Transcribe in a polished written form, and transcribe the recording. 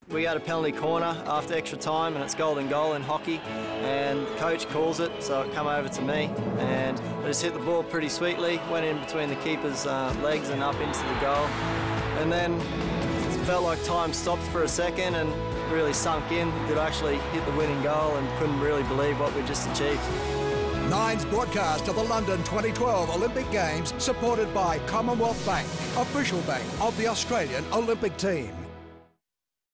We had a penalty corner after extra time and it's golden goal in hockey, and coach calls it, so it come over to me and I just hit the ball pretty sweetly, went in between the keeper's legs and up into the goal, and then it felt like time stopped for a second and really sunk in that I actually hit the winning goal and couldn't really believe what we just achieved. Nine's broadcast of the London 2012 Olympic Games, supported by Commonwealth Bank, official bank of the Australian Olympic team.